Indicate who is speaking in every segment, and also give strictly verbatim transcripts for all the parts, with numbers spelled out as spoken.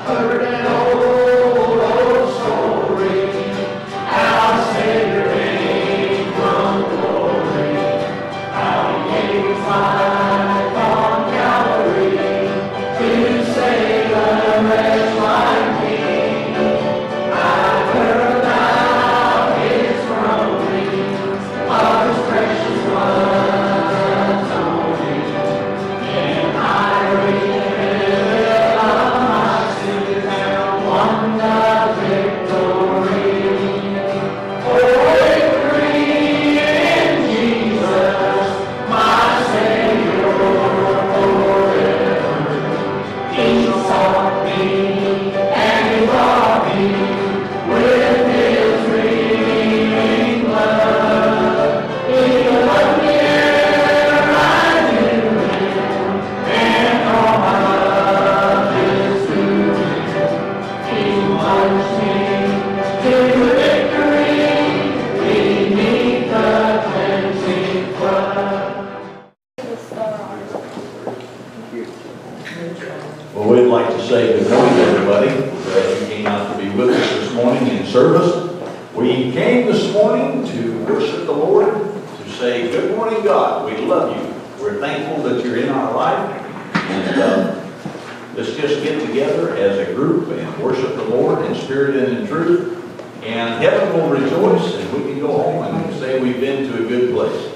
Speaker 1: Well, we'd like to say good morning to everybody that you came out to be with us this morning in service. We came this morning to worship the Lord, to say good morning, God. We love you. We're thankful that you're in our life. And uh, let's just get together as a group and worship the Lord in spirit and in truth. And heaven will rejoice, and we can go home and say we've been to a good place.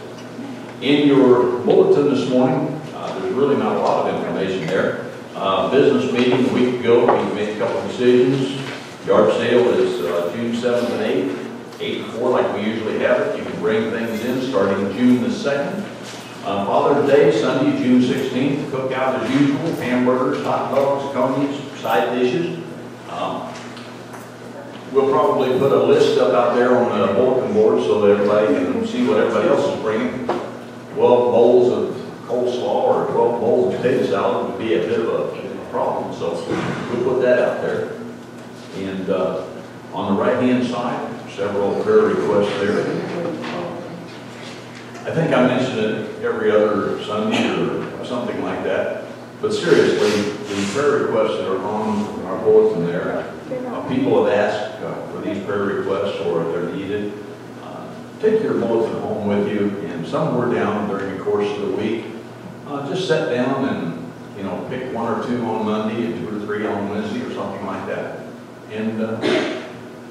Speaker 1: In your bulletin this morning, uh, there's really not a lot of information there. Uh, business meeting a week ago, we made a couple of decisions. Yard sale is uh, June seventh and eighth, eight and four like we usually have it. You can bring things in starting June the second. Uh, Father's Day, Sunday, June sixteenth, cookout as usual, hamburgers, hot dogs, conies, side dishes. Um, we'll probably put a list up out there on the bulletin board so that everybody can see what everybody else is bringing. twelve bowls of coleslaw or twelve bowls of potato salad would be a bit of a problem, so we'll put that out there. And uh, on the right-hand side, several prayer requests there. I think I mentioned it every other Sunday or something like that. But seriously, the prayer requests that are on our bulletin there, uh, people have asked uh, for these prayer requests or if they're needed. Uh, take your bulletin home with you, and somewhere down during the course of the week, uh, just sit down and you know pick one or two on Monday and two or three on Wednesday or something like that, and uh,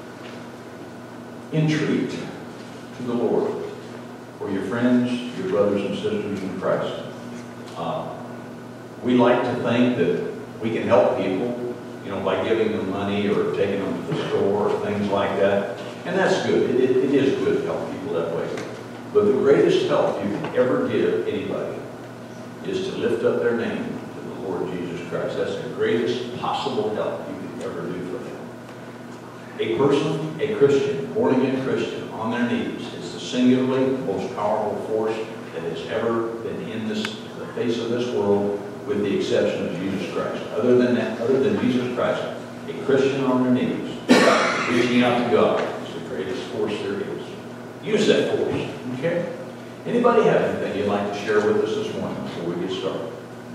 Speaker 1: entreat to the Lord for your friends, your brothers and sisters in Christ. Uh, we like to think that we can help people, you know, by giving them money or taking them to the store or things like that. And that's good. It, it, it is good to help people that way. But the greatest help you can ever give anybody is to lift up their name to the Lord Jesus Christ. That's the greatest possible help you can ever do for them. A person, a Christian, born-again Christian, on their knees is the singularly most powerful force that has ever been in this, the face of this world, with the exception of Jesus Christ. Other than that, other than Jesus Christ, a Christian on their knees, reaching out to God, is the greatest force there is. Use that force, okay? Anybody have anything you'd like to share with us this morning before we get started?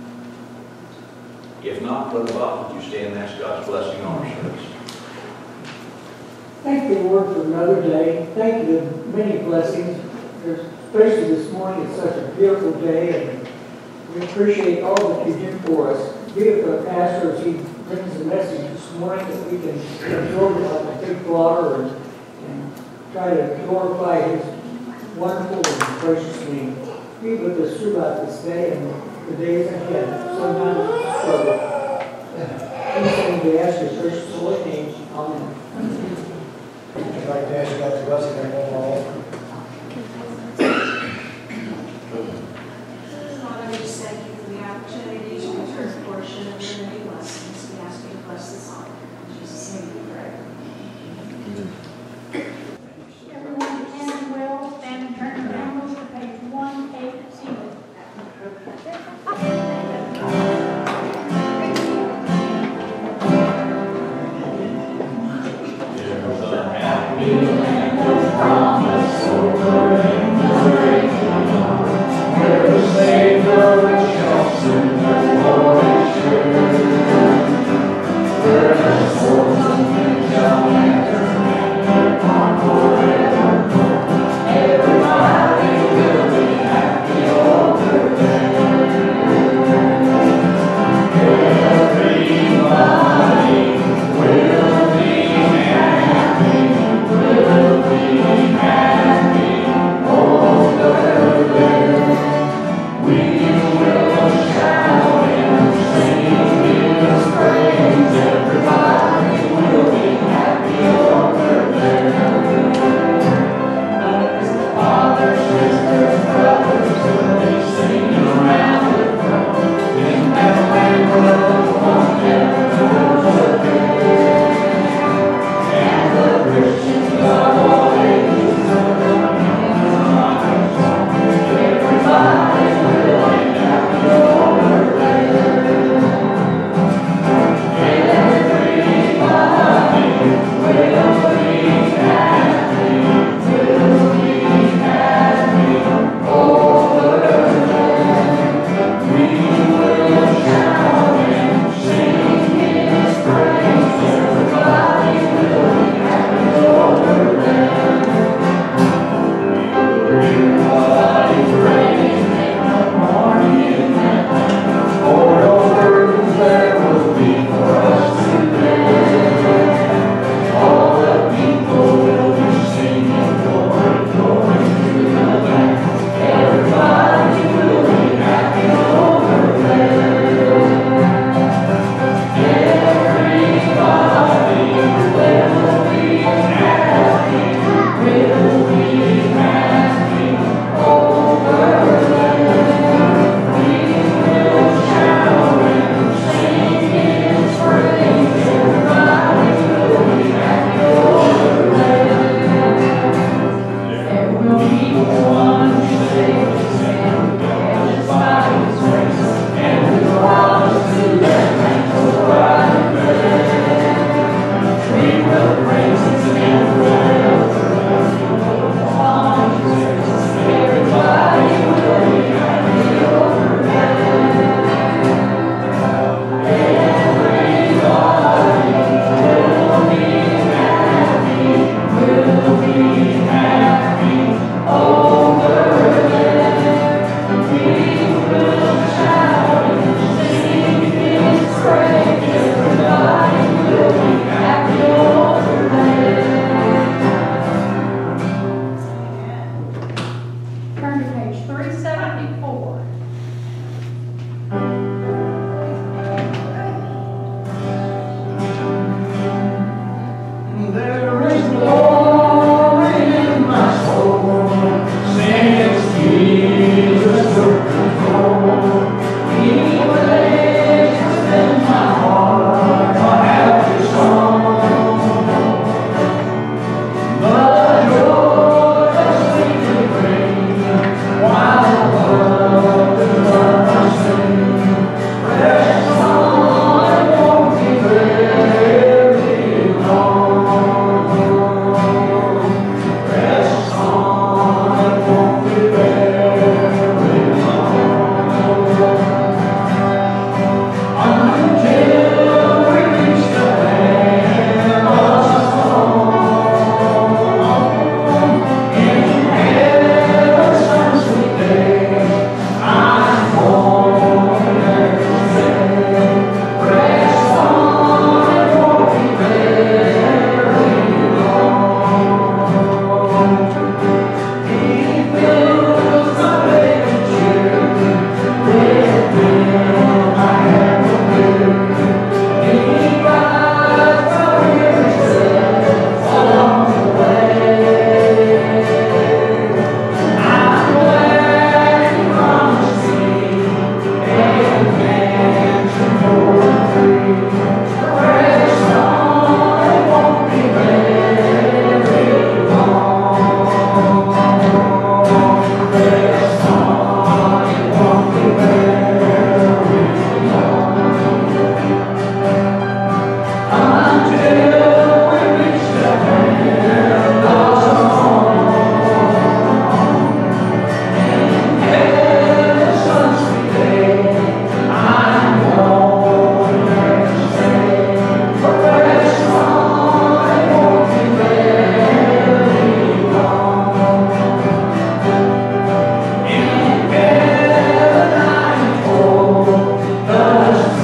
Speaker 1: If not, Brother Bob, would you stand and ask God's blessing on our service?
Speaker 2: Thank you, Lord, for another day. Thank you for many blessings, especially this morning. It's such a beautiful day, and we appreciate all that you do for us. Be with the pastor as he brings the message this morning, that we can absorb it like a big water and, and try to glorify his wonderful and precious name. Be with us throughout this day and the days ahead. Sometimes it's a struggle. Anything we ask your precious Lord's name. Amen.
Speaker 3: I'd like to ask God's blessing upon all.
Speaker 4: Father, we just thank you for the opportunity to return a portion of your many blessings. We ask you to bless this honor. In Jesus' name we pray.
Speaker 5: Everyone can and will stand and turn their Bibles to page one eighty.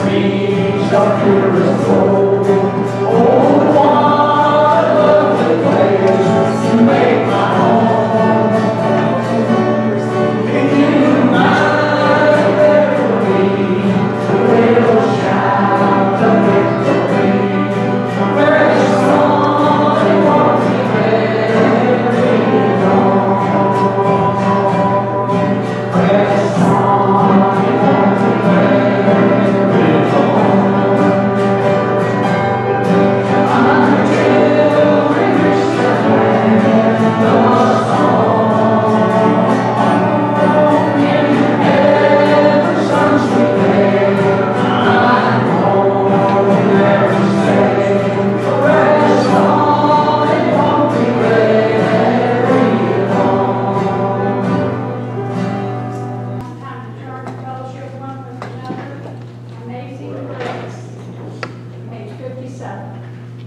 Speaker 2: streams are pure as gold. Oh, what a lovely place to make my home. In you, my memory will shout the victory. Precious song, it won't be very long. Precious song, it won't be very long. Until we reach the land of song, in heaven, some sweet day, I know there to stay. Precious song, it won't be very long.
Speaker 5: Time to turn to fellowship one with another. Amazing Grace, page fifty-seven.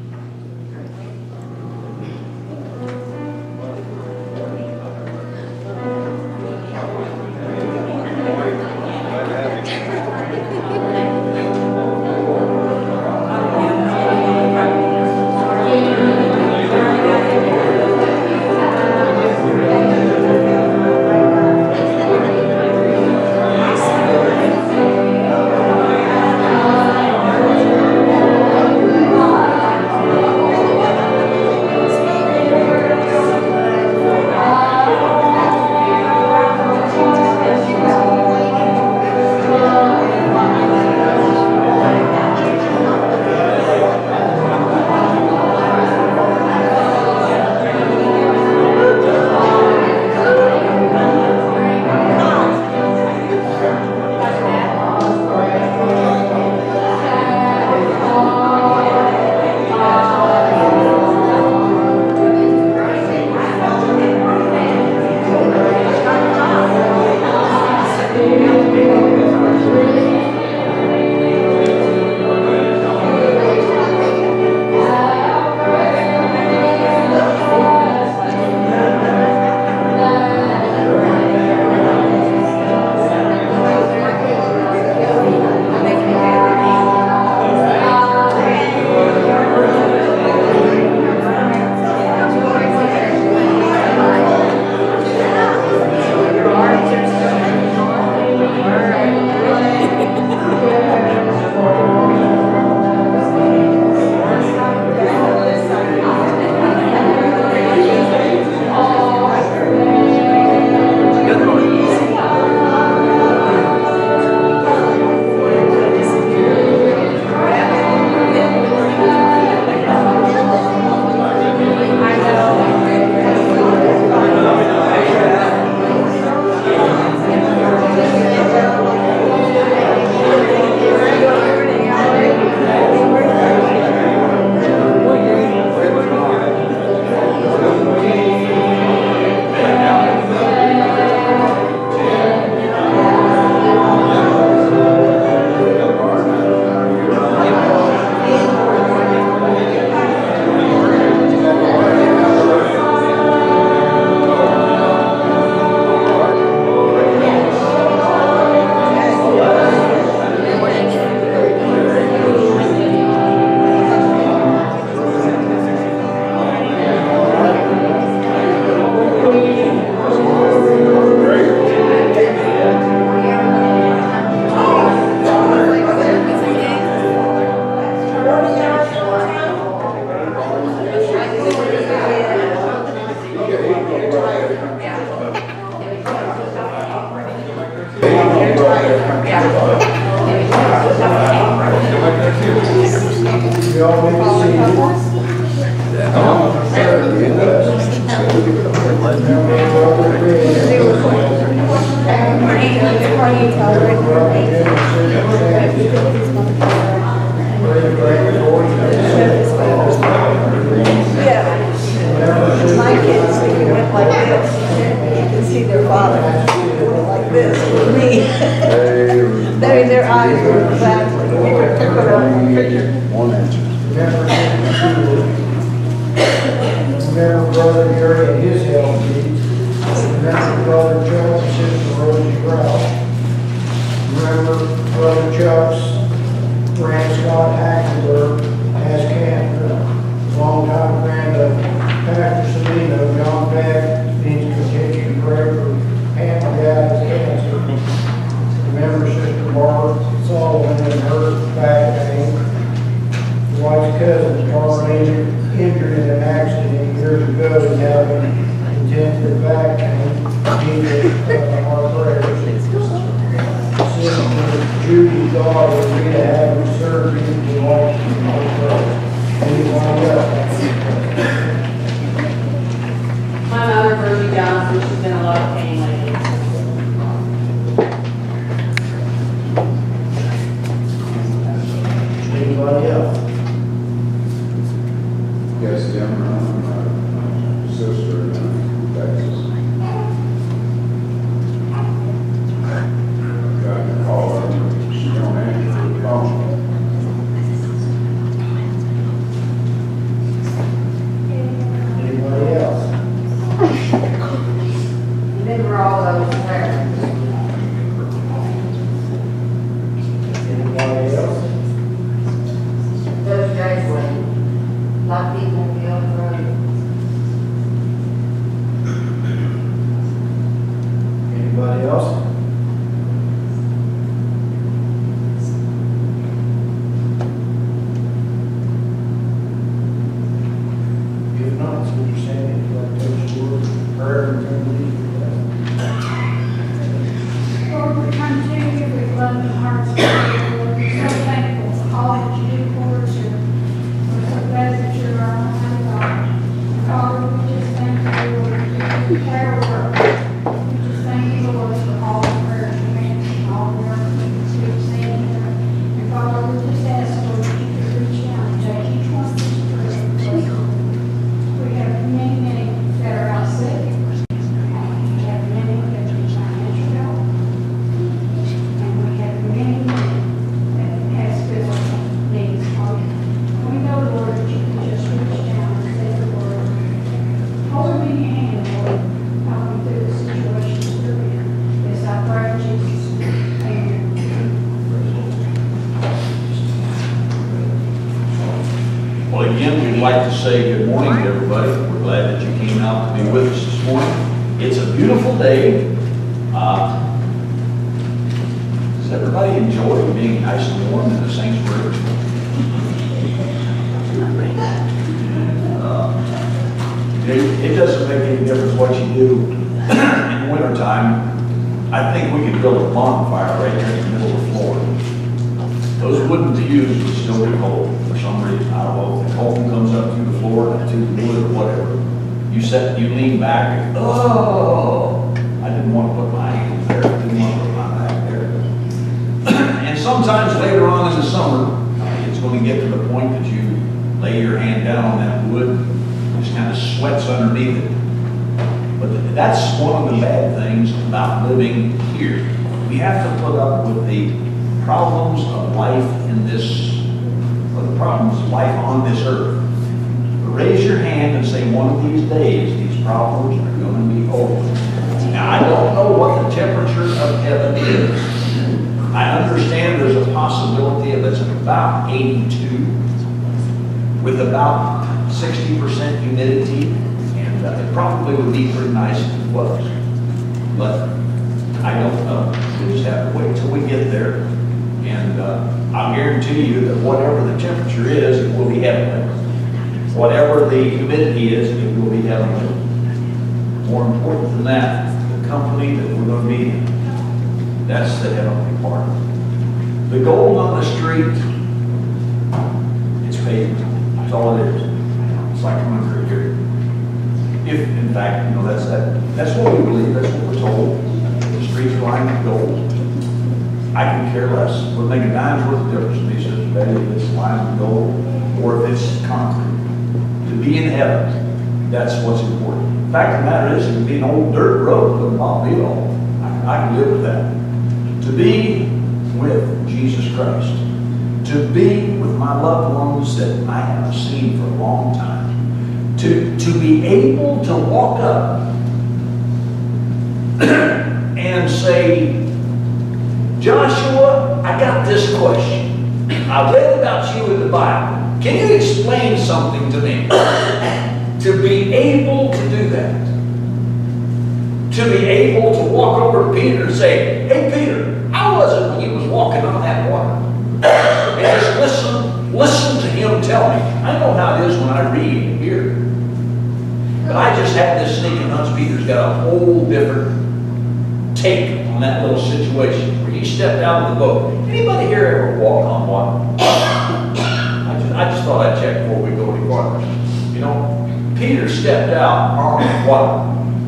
Speaker 3: You all may be seated.
Speaker 6: My kids, they went like this. You can see their father like this with me. Their, their eyes were exactly. We were took it on the picture.
Speaker 3: Remember Brother Gary and his health needs. Remember Brother Chuck's and Sister Rosie Brown. Remember Brother Chuck's friend Scott Hackenberg has cancer. Longtime friend of Pastor Salino, John Beck, needs to continue to pray for Pam McGatt has cancer. Remember Sister Barbara Sullivan and her back pain. His wife's cousin, Charlene, injured in an accident years ago and having intensive back pain. Needed uh, our prayers. Sister Judy's daughter, Rita, having surgery to watch our prayers. Anyone else?
Speaker 7: My mother, Bertie Johnson, she's been in a lot of pain lately.
Speaker 3: Anybody else?
Speaker 8: Yes, yeah, my sister in Texas. Got to call her, she don't answer the phone.
Speaker 3: Anybody else?
Speaker 7: Remember all those prayers.
Speaker 3: Anybody else?
Speaker 7: Those days when a lot of people will be on the road.
Speaker 3: Anybody else? If not, so you're saying if you like to take a word of prayer and then leave.
Speaker 5: Lord, we come to you with loving hearts, Lord. We're so thankful for all that you do for us. and We're so glad that you're our Almighty God. Father, we just thank you, Lord, for your prayer work. We just thank you, Lord, for all the prayers you answer and all the miracles we've seen here. And Father, we just ask, Lord, that you could reach out and take each one of these prayers. We have many, many that are out sick. We have many that are financial help. And we have many that has physical needs. Lord. We know, Lord, that you can just reach down and say the word. Hold me in your hand, Lord. Help me through the situations we're in. Yes, I pray in Jesus' name. Amen.
Speaker 1: Well, again, we'd like to say good morning to everybody. We're glad that you came out to be with us this morning. It's a beautiful day. Uh, does everybody enjoy being nice and warm in the sanctuary? Uh, it, it doesn't make any difference what you do in wintertime. I think we could build a bonfire right here in the middle of the floor. Those wooden pews would still be cold for some reason. I don't know if the cold comes up through the floor, to the wood, or whatever. You set, you lean back, and oh, I didn't want to put my hand there. I didn't want to put my back there. And sometimes later on in the summer, it's going to get to the point that you lay your hand down on that wood, and just kind of sweats underneath it. But that's one of the bad things about living here. We have to put up with the problems of life in this, or the problems of life on this earth. But raise your hand and say, one of these days, these problems are going to be over. Now, I don't know what the temperature of heaven is. I understand there's a possibility of it's about eighty-two, with about sixty percent humidity, and uh, it probably would be pretty nice if it was. But I don't know. We just have to wait till we get there. And uh, I'll guarantee you that whatever the temperature is, it will be heavenly. Whatever the humidity is, it will be heavenly. More important than that, the company that we're going to be in. That's the heavenly part. The gold on the street, it's pavement. That's all it is. It's like coming through here. If, in fact, you know, that's that. That's what we believe. That's what we're told. The streets lined with gold. I can care less. We'll make a dime's worth of difference to me, Sister Betty, if it's lined with gold or if it's concrete. To be in heaven, that's what's important. The fact of the matter is, it could be an old dirt road, it wouldn't bother me at all. I, I can live with that. To be with Jesus Christ. To be with my loved ones that I haven't seen for a long time. To, to be able to walk up and say, Joshua, I got this question. I read about you in the Bible. Can you explain something to me? To be able to do that. To be able to walk over to Peter and say, hey Peter, how was it when you was walking on that water? And just listen, listen to him tell me. I know how it is when I read and hear. But I just had this sneaking hunch Peter's got a whole different take on that little situation where he stepped out of the boat. Anybody here ever walk on water? I just, I just thought I'd check before we go any farther. You know, Peter stepped out on water.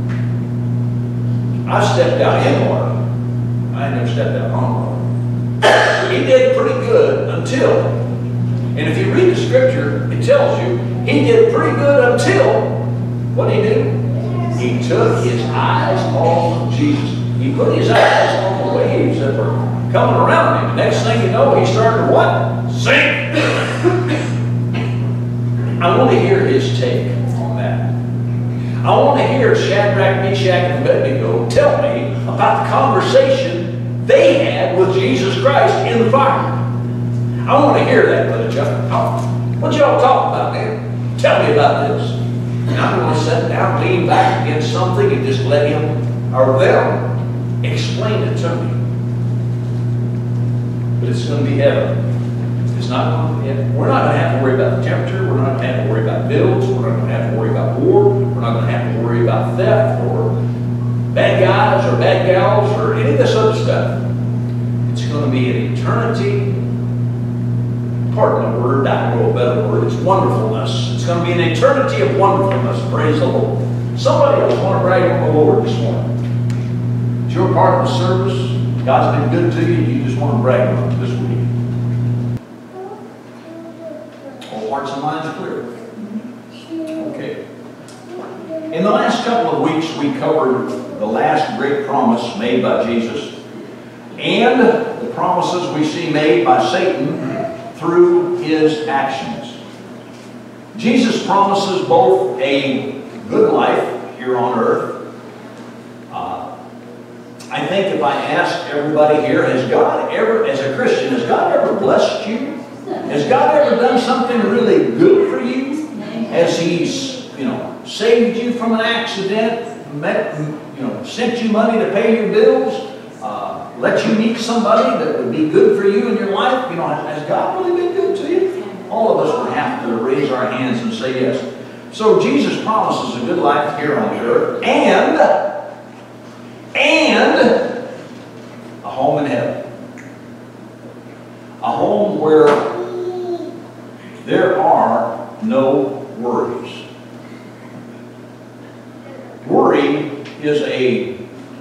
Speaker 1: I stepped out in water. I never stepped out on water. He did pretty good until, and if you read the scripture, it tells you he did pretty good until, what did he do? He took his eyes off of Jesus. He put his eyes on the waves that were coming around him. The next thing you know, he started to what? Sink. I want to hear his take on that. I want to hear Shadrach, Meshach, and Abednego tell me about the conversation they had with Jesus Christ in the fire. I want to hear that, Brother Chuck. What y'all talking about, man? Tell me about this. And I'm going to sit down, lean back against something, and just let him or them explain it to me. But it's going to be heaven. It's not going to be heaven. We're not going to have to worry about the temperature. We're not going to have to worry about bills. We're not going to have to worry about war. We're not going to have to worry about theft or bad guys or bad gals or any of this other stuff. It's going to be an eternity. Pardon the word, I know a better word. It's wonderfulness. It's going to be an eternity of wonderfulness. Praise the Lord. Somebody else want to brag on the Lord this morning. It's your part of the service. God's been good to you. You just want to brag on it this week. All hearts and minds clear. Okay. In the last couple of weeks, we covered the last great promise made by Jesus and the promises we see made by Satan through his actions. Jesus promises both a good life here on earth. Uh, I think if I asked everybody here, has God ever, as a Christian, has God ever blessed you? Has God ever done something really good for you? Has He's, you know, saved you from an accident, met, you know, sent you money to pay your bills? Uh, let you meet somebody that would be good for you in your life? You know, has God really been good to you? All of us would have to raise our hands and say yes. So Jesus promises a good life here on the earth and, and a home in heaven. A home where there are no worries. Worry is a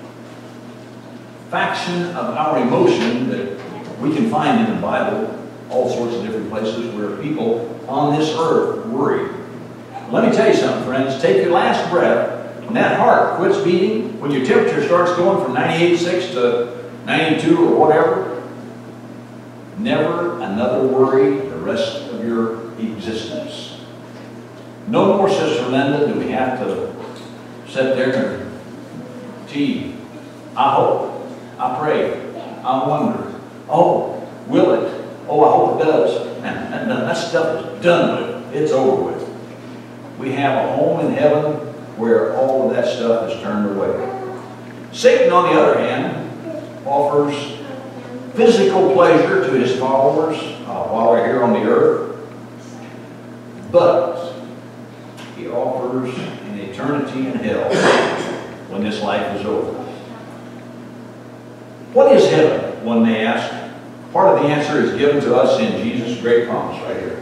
Speaker 1: faction of our emotion that we can find in the Bible, all sorts of different places where people on this earth worry. Let me tell you something, friends. Take your last breath. When that heart quits beating, when your temperature starts going from ninety-eight point six to ninety-two or whatever, never another worry the rest of your existence. No more, Sister Linda, do we have to sit there and, gee, I hope. I pray. I wonder. Oh, will it? Oh, I hope it does. Man, that, that stuff is done with. It's over with. We have a home in heaven where all of that stuff is turned away. Satan, on the other hand, offers physical pleasure to his followers uh, while they're here on the earth. But he offers an eternity in hell when this life is over. What is heaven, one may ask? Part of the answer is given to us in Jesus' great promise right here.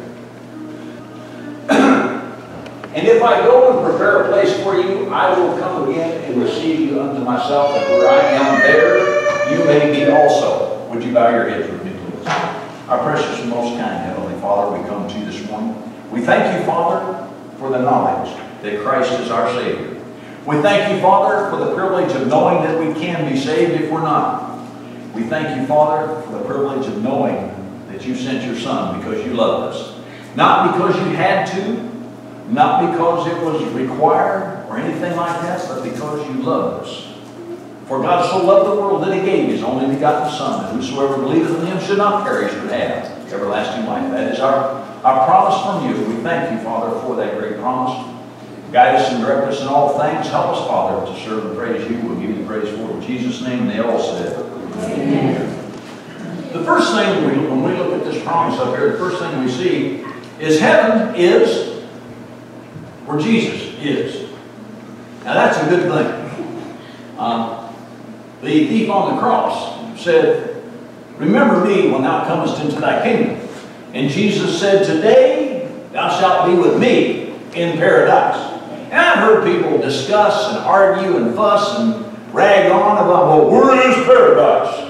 Speaker 1: And if I go and prepare a place for you, I will come again and receive you unto myself, and where I am there, you may be also. Would you bow your heads with me, please? Our precious and most kind Heavenly Father, we come to you this morning. We thank you, Father, for the knowledge that Christ is our Savior. We thank you, Father, for the privilege of knowing that we can be saved if we're not. We thank you, Father, for the privilege of knowing that you sent your Son because you loved us. Not because you had to, not because it was required or anything like that, but because you loved us For God so loved the world that he gave his only begotten Son, that whosoever believeth in him should not perish but have everlasting life. That is our, our promise from you. We thank you, Father, for that great promise. Guide us and direct us in all things. Help us, Father, to serve and praise you. We'll give you the praise for it. In Jesus' name, they all said. Amen. The first thing, we, when we look at this promise up here, the first thing we see is heaven is where Jesus is. Now that's a good thing. Um, the thief on the cross said, remember me when thou comest into thy kingdom. And Jesus said, today thou shalt be with me in paradise. And I've heard people discuss and argue and fuss and rag on about, well, where is paradise?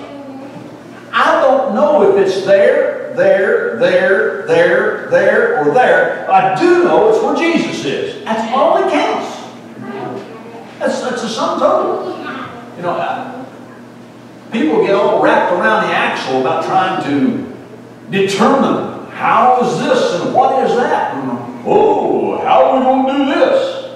Speaker 1: I don't know if it's there, there, there, there, there, or there. I do know it's where Jesus is. That's all that counts. That's, that's a sum total. You know, I, people get all wrapped around the axle about trying to determine how is this and what is that. And, oh, how are we going to do this?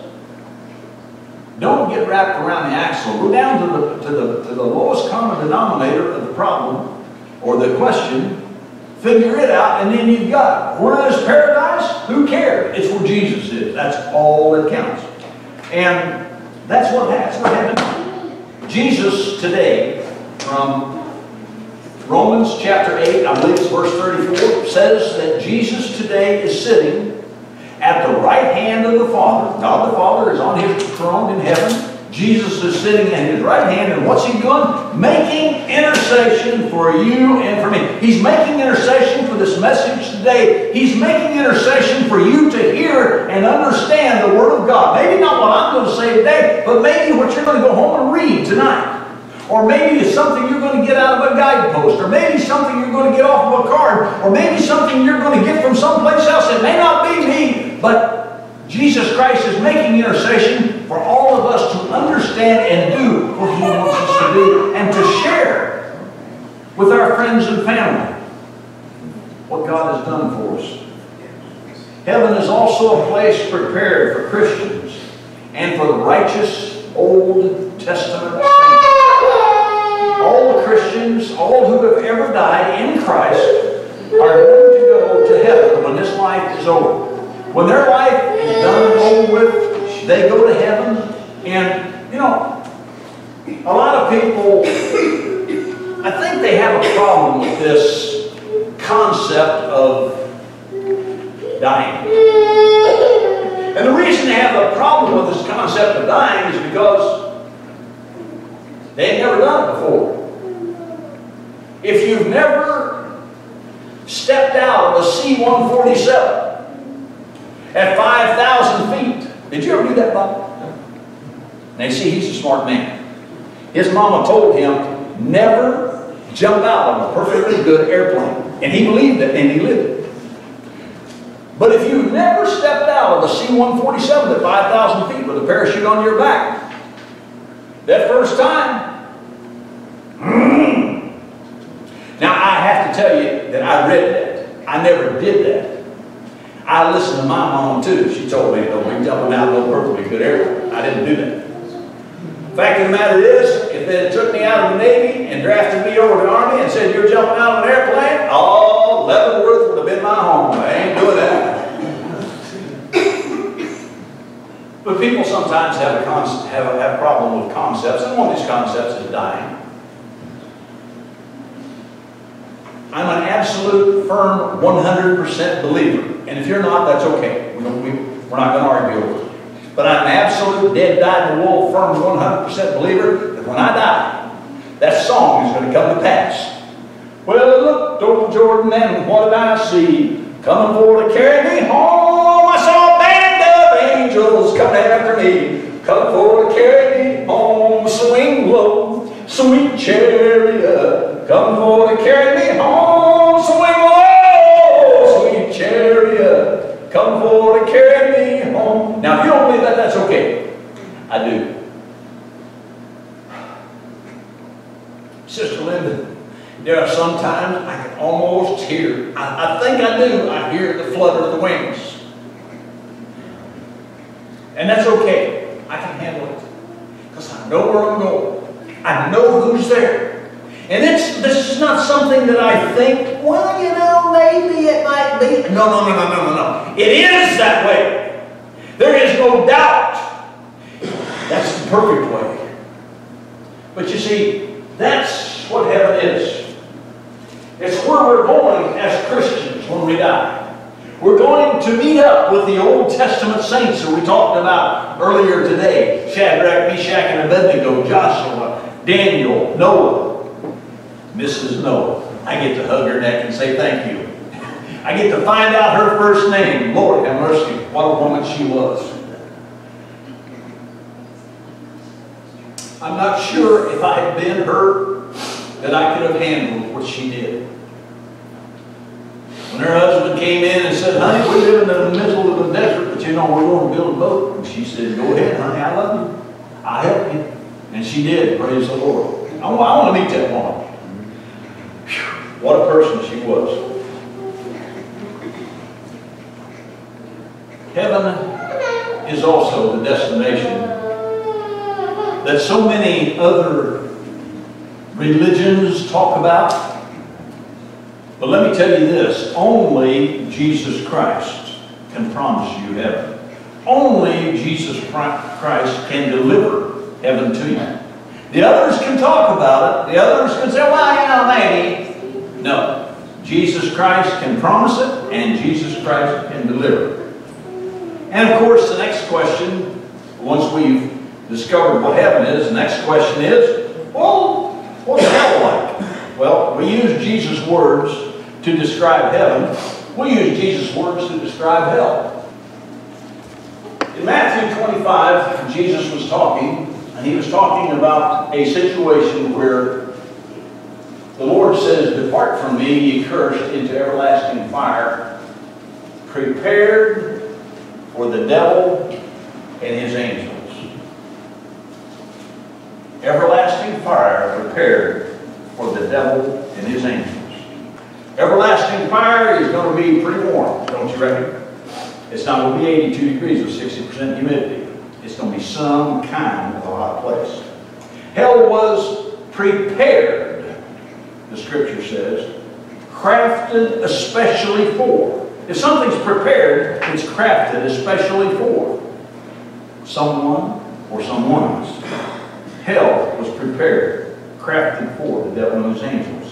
Speaker 1: Don't get wrapped around the axle. Go down to the, to the, to the lowest common denominator of the problem or the question, figure it out, and then you've got it. Where is paradise? Who cares? It's where Jesus is. That's all that counts. And that's what, that's what happened. Jesus today, from Romans chapter eight, I believe it's verse thirty-four, says that Jesus today is sitting at the right hand of the Father. God the Father is on his throne in heaven. Jesus is sitting at his right hand, and what's he doing? Making intercession for you and for me. He's making intercession for this message today. He's making intercession for you to hear and understand the Word of God. Maybe not what I'm going to say today, but maybe what you're going to go home and read tonight. Or maybe it's something you're going to get out of a guidepost. Or maybe something you're going to get off of a card. Or maybe something you're going to get from someplace else. It may not be me, but Jesus Christ is making intercession for all of us to understand and do what he wants us to do and to share with our friends and family what God has done for us. Heaven is also a place prepared for Christians and for the righteous Old Testament saints. All Christians, all who have ever died in Christ, are going to go to heaven when this life is over. When their life is done and over with, they go to heaven. And, you know, a lot of people, I think they have a problem with this concept of dying. And the reason they have a problem with this concept of dying is because they ain't never done it before. If you've never stepped out of a C one forty-seven at five thousand feet, did you ever do that, Bob? Now, you see, he's a smart man. His mama told him, never jump out of a perfectly good airplane. And he believed it, and he lived it. But if you've never stepped out of a C one forty-seven at five thousand feet with a parachute on your back, that first time, mm, now I have to tell you that I read that. I never did that. I listened to my mom too. She told me, don't be jumping out of a perfectly good airplane. I didn't do that. Fact of the matter is, if they had took me out of the Navy and drafted me over to the Army and said, you're jumping out of an airplane, oh, Leavenworth would have been my home. I ain't doing that. But people sometimes have a, concept, have, a, have a problem with concepts, and one of these concepts is dying. I'm an absolute, firm, one hundred percent believer. And if you're not, that's okay. We don't, we, we're not going to argue over it. But I'm an absolute, dead, dyed-in-the-wool, firm, one hundred percent believer that when I die, that song is going to come to pass. Well, I looked over Jordan, and what did I see? Coming for to carry me home. I saw a band of angels coming after me. Coming for to carry me home. Swing low, sweet chariot. Coming for to carry me home. Swing low, sweet chariot. Come for to carry me home. Now, if you don't believe that, that's okay. I do. Sister Linda, there are some times I can almost hear, I, I think I do, I hear the flutter of the wings. And that's okay. I can handle it. Because I know where I'm going. I know who's there. And it's, this is not something that I think, well, you know, maybe it might be. No, no, no, no, no, no, no. It is that way. There is no doubt. That's the perfect way. But you see, that's what heaven is. It's where we're going as Christians when we die. We're going to meet up with the Old Testament saints that we talked about earlier today. Shadrach, Meshach, and Abednego, Joshua, Daniel, Noah, Missus Noah. I get to hug her neck and say thank you. I get to find out her first name. Lord have mercy, what a woman she was. I'm not sure if I had been her that I could have handled what she did. When her husband came in and said, honey, we live in the middle of the desert, but you know, we're going to build a boat. And she said, go ahead, honey, I love you. I'll help you. And she did, praise the Lord. I, I want to meet that woman. Whew, what a person she was. Heaven is also the destination that so many other religions talk about. But let me tell you this, only Jesus Christ can promise you heaven. Only Jesus Christ can deliver heaven to you. The others can talk about it. The others can say, well, you know, maybe. No. Jesus Christ can promise it, and Jesus Christ can deliver it. And of course, the next question, once we've discovered what heaven is, the next question is, well, what's hell like? Well, we use Jesus' words to describe heaven. We use Jesus' words to describe hell. In Matthew twenty-five, Jesus was talking, and he was talking about a situation where the Lord says, depart from me, ye cursed, into everlasting fire, prepared for the devil and his angels. Everlasting fire prepared for the devil and his angels. Everlasting fire is going to be pretty warm, don't you reckon? It's not going to be eighty-two degrees with sixty percent humidity. It's going to be some kind of a hot place. Hell was prepared, the scripture says, crafted especially for. If something's prepared, it's crafted especially for someone or someone's. Hell was prepared, crafted for the devil and his angels.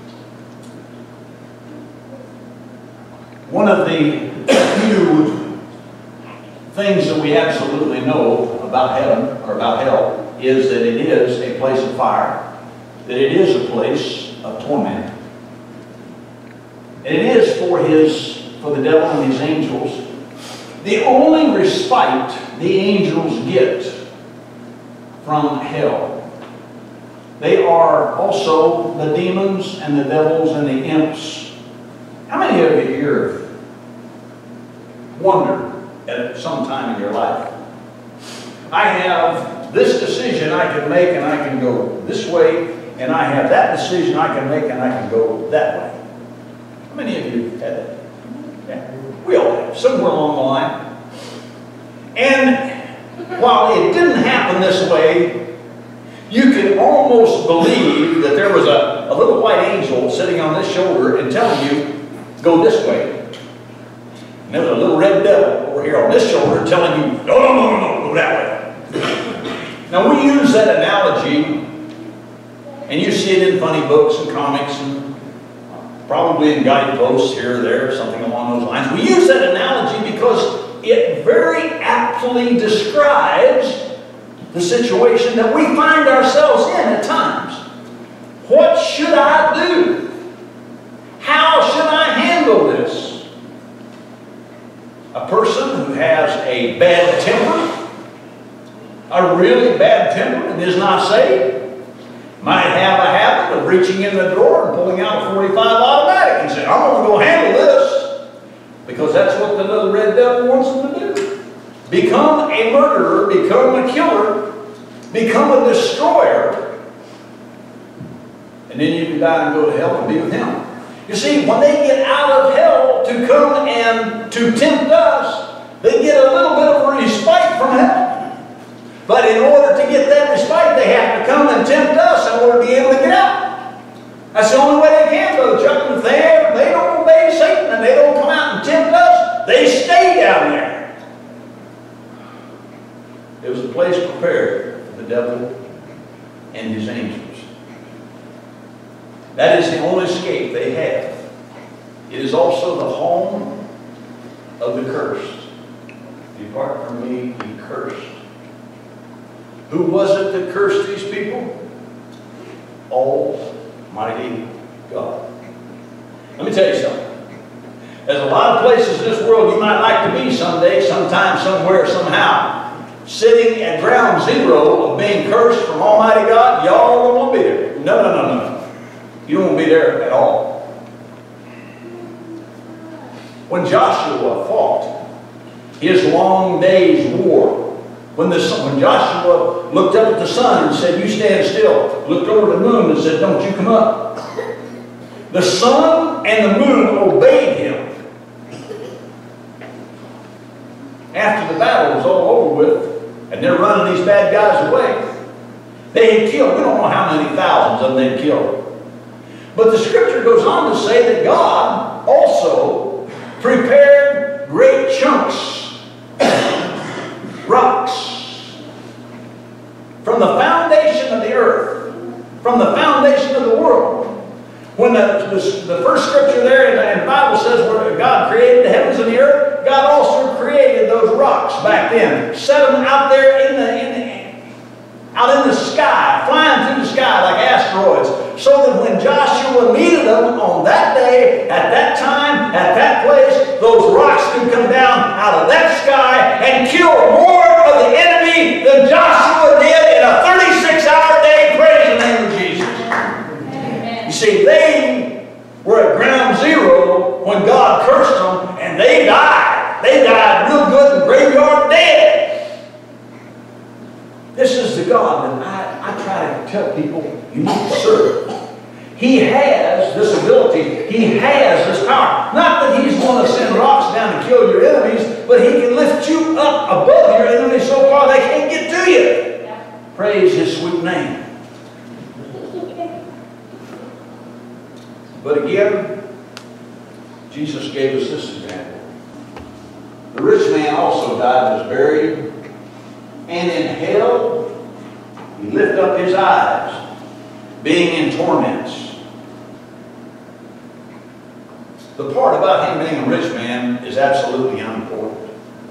Speaker 1: One of the few things that we absolutely know about heaven or about hell is that it is a place of fire, that it is a place of torment. And it is for his for the devil and his angels. The only respite the angels get from hell. They are also the demons and the devils and the imps. How many of you here wondered at some time in your life, I have this decision I can make and I can go this way, and I have that decision I can make and I can go that way? How many of you had that? Yeah. We all have, somewhere along the line. And while it didn't happen this way, you could almost believe that there was a, a little white angel sitting on this shoulder and telling you, go this way. And there was a little red devil over here on this shoulder telling you, no, no, no, no, no, go that way. Now we use that analogy, and you see it in funny books and comics and probably in guideposts here or there, something along those lines. We use that analogy because it very aptly describes the situation that we find ourselves in at times. What should I do? How should I handle this? A person who has a bad temper, a really bad temper, and is not saved, might have a habit of reaching in the drawer and pulling out a forty-five automatic and saying, I'm going to go handle this, because that's what the little red devil wants them to do. Become a murderer, become a killer, become a destroyer, and then you can die and go to hell and be with him. You see, when they get out of hell to come and to tempt us, they get a little bit of a respite from hell. But in order to get that respite, they have to to come and tempt us in order to be able to get out. That's the only way they can, Brother Chuck. If they, they don't obey Satan and they don't come out and tempt us, they stay down there. It was a place prepared for the devil and his angels. That is the only escape they have. It is also the home of the cursed. Depart from me, ye cursed. Who was it that cursed these people? Almighty God. Let me tell you something. There's a lot of places in this world you might like to be someday, sometime, somewhere, somehow. Sitting at ground zero of being cursed from Almighty God, y'all don't want to be there. No, no, no, no. You don't want to be there at all. When Joshua fought his long day's war, when, the, when Joshua looked up at the sun and said, you stand still, looked over the moon and said, don't you come up. The sun and the moon obeyed him. After the battle was all over with, and they're running these bad guys away, they had killed, we don't know how many thousands of them they'd killed. But the scripture goes on to say that God also prepared great chunks, rocks, from the foundation of the earth, from the foundation of the world. When the, the, the first scripture there in the Bible says where God created the heavens and the earth, God also created those rocks back then, set them out there in the, in the, out in the sky, flying through the sky like asteroids, so that when Joshua needed them on that day, at that time, at that place, those rocks could come down out of that sky and kill more of the enemy than Joshua did in a thirty-six hour day. Praise the name of Jesus. Amen. You see, they were at ground zero when God cursed them, and they died. They died real good in graveyard dead. This is the God that I, I try to tell people you need to serve. He has this ability. He has this power. Not that He's going to send rocks down and kill your enemies, but He can lift you up above your enemies so far they can't get to you. Yeah. Praise His sweet name. But again, Jesus gave us this example. The rich man also died and was buried, and in hell he lifted up his eyes, being in torments. The part about him being a rich man is absolutely unimportant.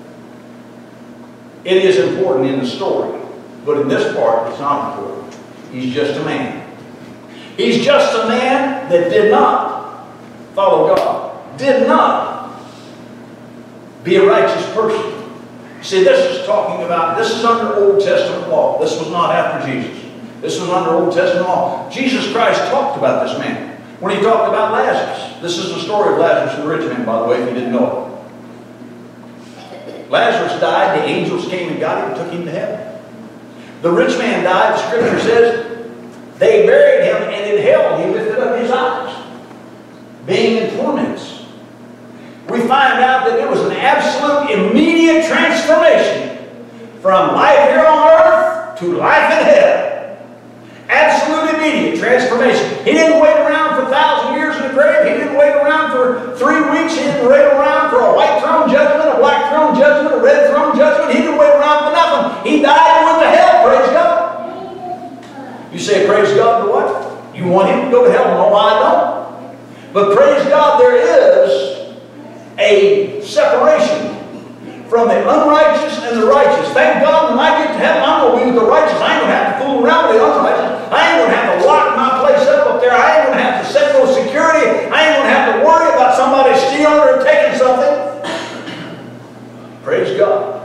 Speaker 1: It is important in the story, but in this part it's not important. He's just a man. He's just a man that did not follow God, did not be a righteous person. See, this is talking about, this is under Old Testament law. This was not after Jesus. This was under Old Testament law. Jesus Christ talked about this man when He talked about Lazarus. This is the story of Lazarus and the rich man, by the way, if you didn't know it. Lazarus died, the angels came and got him and took him to heaven. The rich man died, the scripture says, they buried him, and in hell he lifted up his eyes, being in torments. We find out that it was an absolute immediate transformation from life here on earth to life in heaven. Absolute immediate transformation. He didn't wait around for a thousand years in the grave. He didn't wait around for three weeks. He didn't wait around for a white throne judgment, a black throne judgment, a red throne judgment. He didn't wait around for nothing. He died and went to hell. Praise God. You say, praise God to what? You want Him to go to hell? No, I don't. But praise God, there is a separation from the unrighteous and the righteous. Thank God when I get to heaven, I'm going to be with the righteous. I ain't going to have to fool around with the unrighteous. I ain't going to have to lock my place up up there. I ain't going to have to set no security. I ain't going to have to worry about somebody stealing or taking something. Praise God.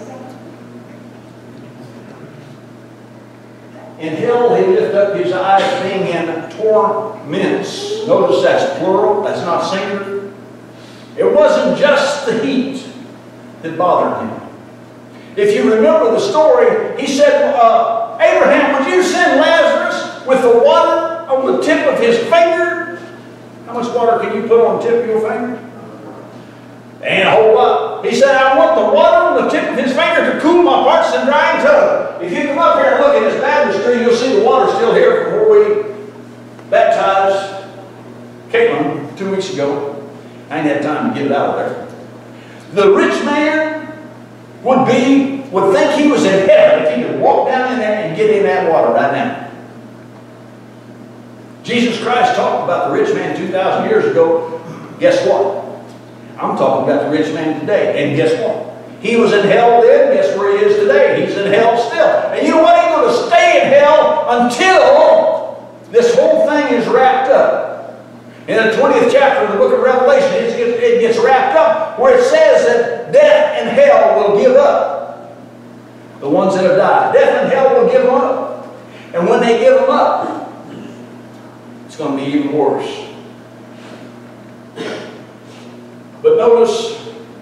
Speaker 1: In hell, he lifted up his eyes, being in torments. Notice that's plural, that's not singular. It wasn't just the heat that bothered him. If you remember the story, he said, uh, Abraham, would you send Lazarus with the water on the tip of his finger? How much water can you put on the tip of your finger? And a whole lot. He said, I want the water on the tip of his finger to cool my parched and drying tongue. the, if you come up here and look at this baptistry, you'll see the water still here from where we baptized Caitlin two weeks ago. I ain't had time to get it out of there. The rich man would be, would think he was in heaven if he could walk down in there and get in that water right now. Jesus Christ talked about the rich man two thousand years ago. Guess what? I'm talking about the rich man today. And guess what? He was in hell then. Guess where he is today? He's in hell still. And you know what? He's going to stay in hell until this whole thing is wrapped up. In the twentieth chapter of the book of Revelation, it gets wrapped up where it says that death and hell will give up the ones that have died. Death and hell will give them up. And when they give them up, it's going to be even worse. But notice,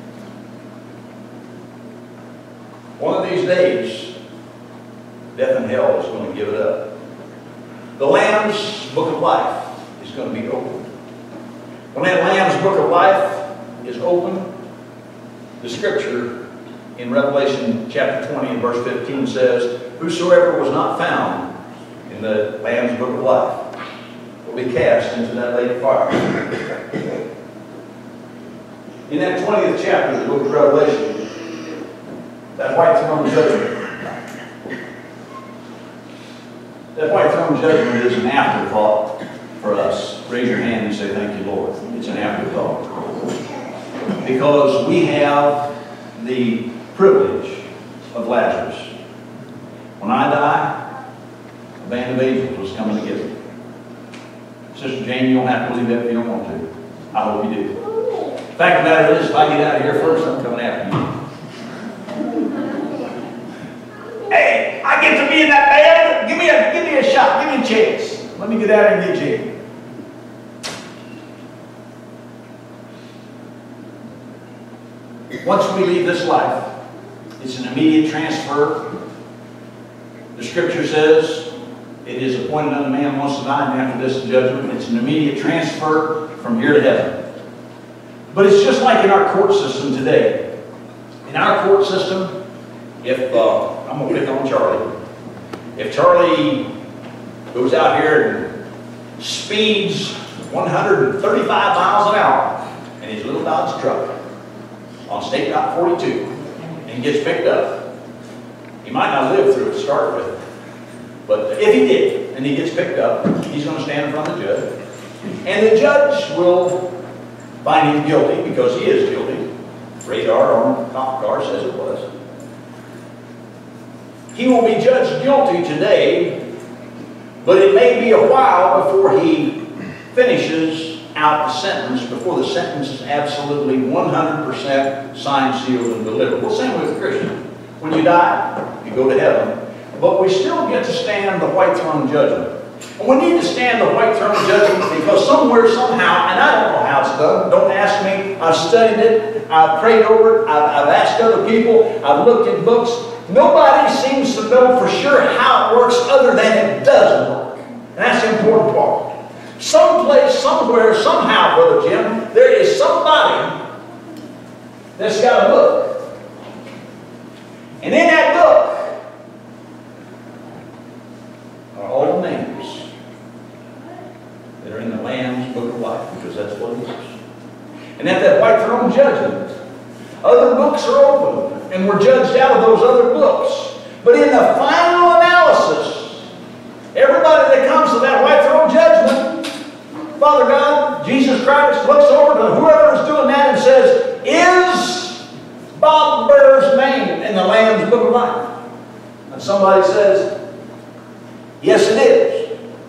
Speaker 1: one of these days, death and hell is going to give it up. The Lamb's Book of Life is going to be opened. When that Lamb's Book of Life is opened, the scripture in Revelation chapter twenty and verse fifteen says, whosoever was not found in the Lamb's Book of Life will be cast into that lake of fire. In that twentieth chapter of the book of Revelation, that white throne judgment, that white throne judgment is an afterthought for us. Raise your hand and say, thank you, Lord. It's an afterthought. Because we have the privilege of Lazarus. When I die, a band of angels is coming to get me. Sister Jane, you don't have to believe that if you don't want to. I hope you do. The fact of the matter is, if I get out of here first, I'm coming after you. Hey, I get to be in that band. Give me a, give me a shot. Give me a chance. Let me get out and get you. Once we leave this life, it's an immediate transfer. The scripture says it is appointed unto man once to die, and after this judgment. It's an immediate transfer from here to heaven. But it's just like in our court system today. In our court system, if, uh, I'm going to pick on Charlie. If Charlie goes out here and speeds one hundred thirty-five miles an hour in his little Dodge truck on State Route forty-two and gets picked up, he might not live through it to start with. But if he did, and he gets picked up, he's going to stand in front of the judge. And the judge will find him guilty because he is guilty. Radar on the cop car says it was. He will be judged guilty today, but it may be a while before he finishes out the sentence, before the sentence is absolutely one hundred percent signed, sealed, and delivered. Well, same with Christian. When you die, you go to heaven. But we still get to stand the white throne judgment. And we need to stand the white throne judgment because somewhere, somehow, and I don't know how it's done, don't ask me, I've studied it, I've prayed over it, I've, I've asked other people, I've looked at books. Nobody seems to know for sure how it works other than it does work. And that's the important part. Someplace, somewhere, somehow, Brother Jim, there is somebody that's got a book. And in that book, are all the names that are in the Lamb's Book of Life, because that's what it is. And at that white throne judgment, other books are opened, and we're judged out of those other books. But in the final analysis, everybody that comes to that white throne judgment, Father God, Jesus Christ, looks over to whoever is doing that and says, is Bob Burr's name in the Lamb's Book of Life? And somebody says, yes, it is.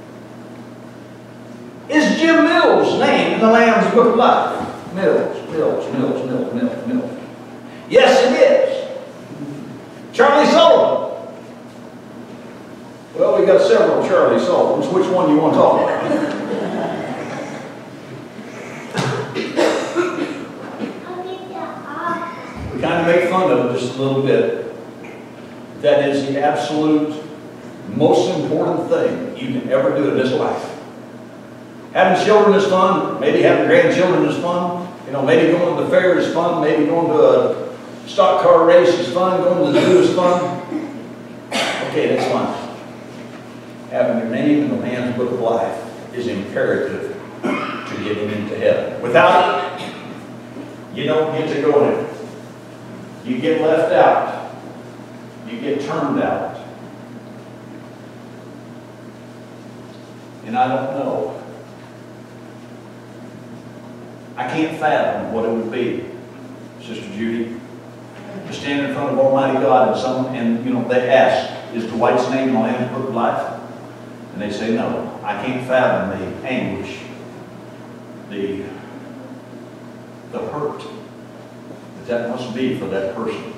Speaker 1: Is Jim Mills' name in the Lamb's Book of Life? Mills, Mills, Mills, Mills, Mills, Mills. Yes, it is. Charlie Sullivan. Well, we got several Charlie Sullivans. Which one do you want to talk about? We kind of make fun of it just a little bit. That is the absolute most important thing you can ever do in this life. Having children is fun. Maybe having grandchildren is fun. You know, maybe going to the fair is fun. Maybe going to a stock car race is fun. Going to the zoo is fun. Okay, that's fine. Having your name in the Lamb's Book of Life is imperative to getting into heaven. Without it, you don't get to go in. You get left out. You get turned out. And I don't know. I can't fathom what it would be, Sister Judy, to stand in front of Almighty God and someone, and you know, they ask, is Dwight's name in the Lamb's Book of Life? And they say no. I can't fathom the anguish, the, the hurt that that must be for that person.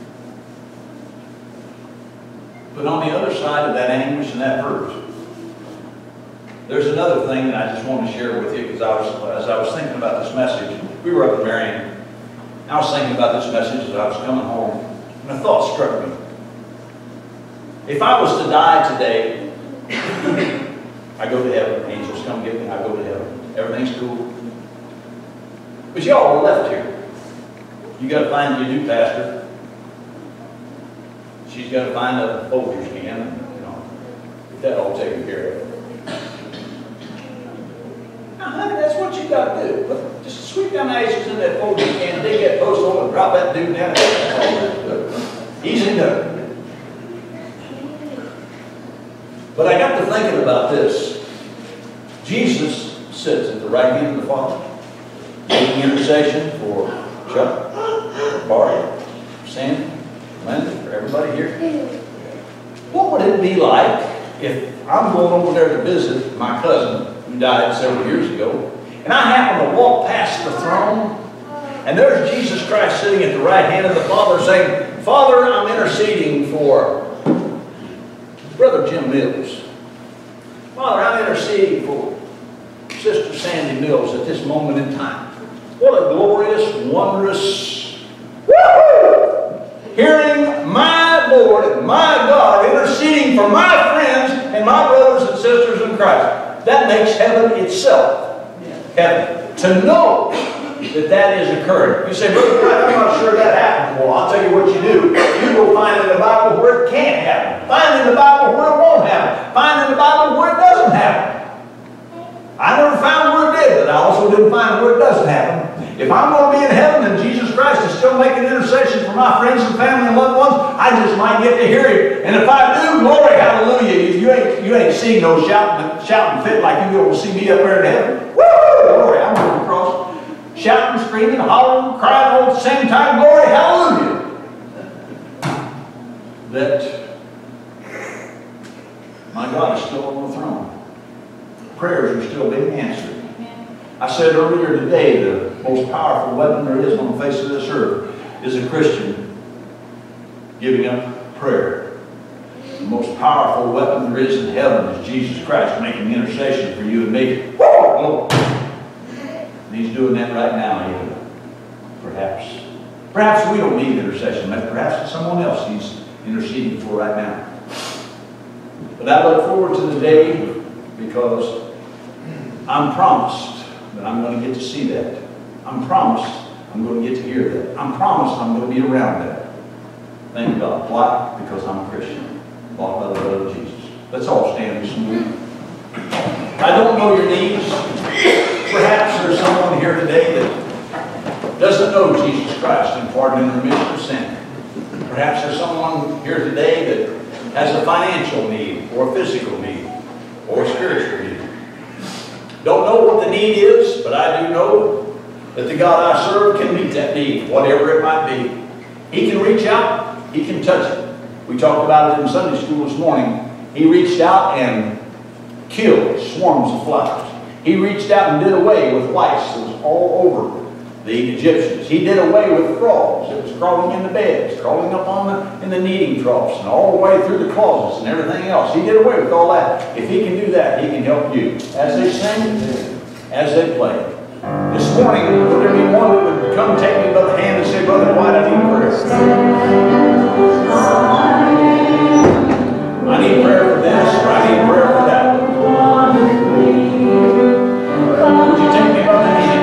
Speaker 1: But on the other side of that anguish and that hurt, there's another thing that I just want to share with you, because I was, as I was thinking about this message, we were up in Marion. I was thinking about this message as I was coming home, and a thought struck me. If I was to die today, I go to heaven. Angels come get me. I go to heaven. Everything's cool. But y'all are left here. You got to find your new pastor. She's got to find a Folgers can. You know, get that all taken care of. Now, honey, that's what you got to do. Look, just sweep down the ashes in that Folgers can, dig that post hole, and drop that dude down. Easy enough. But I got to thinking about this. Jesus sits at the right hand of the Father, making intercession for Chuck, for Barry, for Sandy, for Linda, for everybody here. What would it be like if I'm going over there to visit my cousin who died several years ago, and I happen to walk past the throne, and there's Jesus Christ sitting at the right hand of the Father saying, Father, I'm interceding for Brother Jim Mills. Father, I'm interceding for Sister Sandy Mills at this moment in time. What a glorious, wondrous, woo-hoo! Hearing my Lord and my God interceding for my friends and my brothers and sisters in Christ. That makes heaven itself heaven. To know that that is occurring. You say, Brother Brian, I'm not sure that happened. Well, I'll tell you what you do. You go find in the Bible where it can't happen. Find in the Bible where it won't happen. Find in the Bible where it doesn't happen. I never found where it did, but I also didn't find where it doesn't happen. If I'm going to be in heaven and Jesus Christ is still making intercession for my friends and family and loved ones, I just might get to hear Him. And if I do, glory, hallelujah. You, you ain't you ain't seeing no shouting, shouting fit like you go to see me up there in heaven. Woo! Glory, I'm going across. Shouting, screaming, hollering, crying all at the same time. Glory, hallelujah. That my God is still on the throne. Prayers are still being answered. I said earlier today, the most powerful weapon there is on the face of this earth is a Christian giving up prayer. The most powerful weapon there is in heaven is Jesus Christ making intercession for you and me. Woo! And He's doing that right now, even. Perhaps. Perhaps we don't need intercession. Perhaps it's someone else He's interceding for right now. But I look forward to the day because I'm promised that I'm going to get to see that. I'm promised I'm going to get to hear that. I'm promised I'm going to be around that. Thank God. Why? Because I'm a Christian. Bought by the blood of Jesus. Let's all stand this morning. I don't know your needs. Perhaps there's someone here today that doesn't know Jesus Christ and pardon and remission of sin. Perhaps there's someone here today that has a financial need or a physical need or a spiritual need. Don't know what the need is, but I do know that the God I serve can meet that need, whatever it might be. He can reach out. He can touch it. We talked about it in Sunday school this morning. He reached out and killed swarms of flies. He reached out and did away with lice that was all over the Egyptians. He did away with frogs that was crawling in the beds, crawling up on the, in the kneading troughs, and all the way through the closets and everything else. He did away with all that. If He can do that, He can help you. As they sing, as they play. This morning, would there be one that would come take me by the hand and say, Brother White, I need prayer. I need prayer for this, or I need prayer for that. Would you take me by the hand?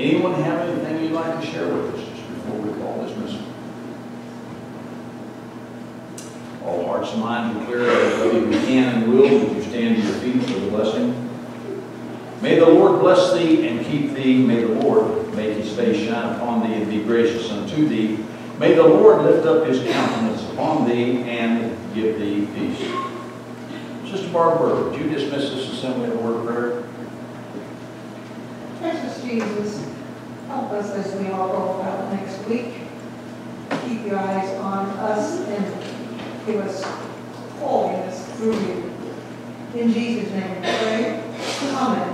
Speaker 1: Anyone have anything you'd like to share with us just before we call dismissal? All hearts and minds are clear. Everybody who can and will, would you stand to your feet for the blessing? May the Lord bless thee and keep thee. May the Lord make his face shine upon thee and be gracious unto thee. May the Lord lift up his countenance upon thee and give thee peace. Sister Barbara, would you dismiss this assembly in a word of prayer?
Speaker 9: Precious Jesus, help us as we all go about next week. Keep your eyes on us and give us holiness through you. In Jesus' name we pray. Amen.